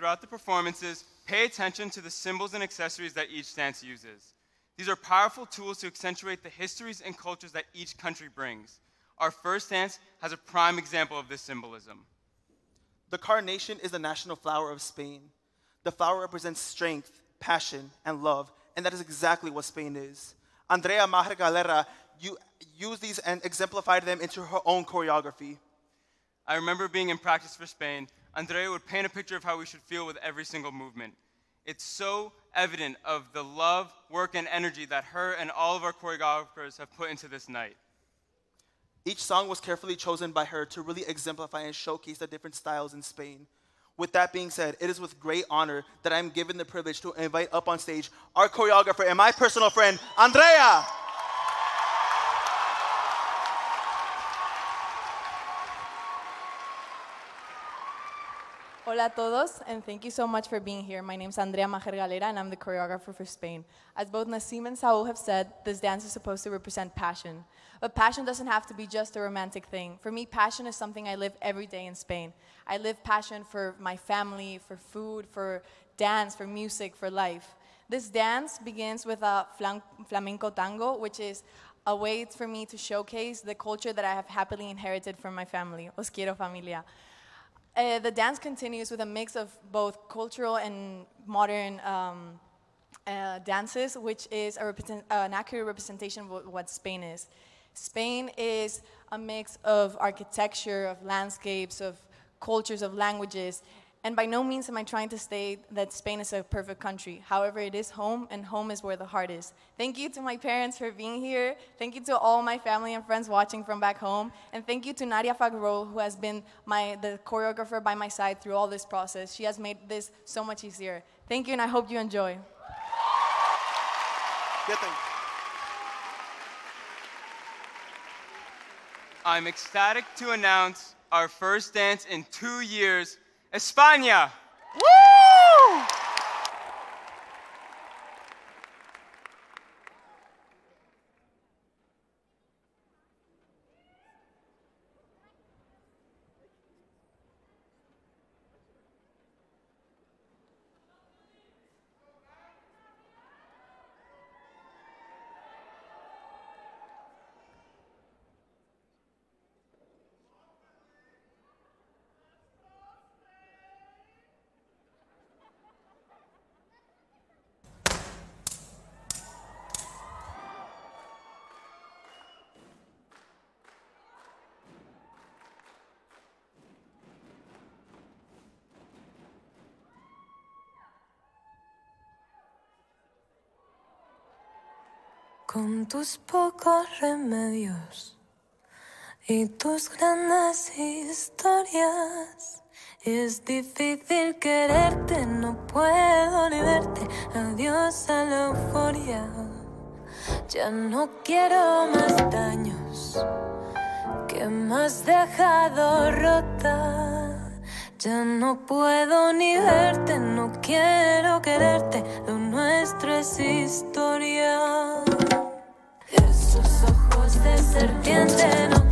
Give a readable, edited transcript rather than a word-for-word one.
throughout the performances, pay attention to the symbols and accessories that each dance uses. These are powerful tools to accentuate the histories and cultures that each country brings. Our first dance has a prime example of this symbolism. The carnation is the national flower of Spain. The flower represents strength, passion, and love, and that is exactly what Spain is. Andrea Maher Galera used these and exemplified them into her own choreography. I remember being in practice for Spain. Andrea would paint a picture of how we should feel with every single movement. It's so evident of the love, work, and energy that her and all of our choreographers have put into this night. Each song was carefully chosen by her to really exemplify and showcase the different styles in Spain. With that being said, it is with great honor that I'm given the privilege to invite up on stage our choreographer and my personal friend, Andrea. Hola a todos, and thank you so much for being here. My name is Andrea Maher Galera, and I'm the choreographer for Spain. As both Nassim and Saul have said, this dance is supposed to represent passion. But passion doesn't have to be just a romantic thing. For me, passion is something I live every day in Spain. I live passion for my family, for food, for dance, for music, for life. This dance begins with a flamenco tango, which is a way for me to showcase the culture that I have happily inherited from my family. Os quiero, familia. The dance continues with a mix of both cultural and modern dances, which is an accurate representation of what Spain is. Spain is a mix of architecture, of landscapes, of cultures, of languages, and by no means am I trying to state that Spain is a perfect country. However, it is home, and home is where the heart is. Thank you to my parents for being here. Thank you to all my family and friends watching from back home. And thank you to Nadia Fagro, who has been the choreographer by my side through all this process. She has made this so much easier. Thank you, and I hope you enjoy. Good thing. I'm ecstatic to announce our first dance in 2 years, España! Woo! Con tus pocos remedios y tus grandes historias, es difícil quererte, no puedo ni verte, adiós a la euforia. Ya no quiero más daños que me has dejado rota. Ya no puedo ni verte, no quiero quererte, lo nuestro es historia. Esos ojos de serpiente no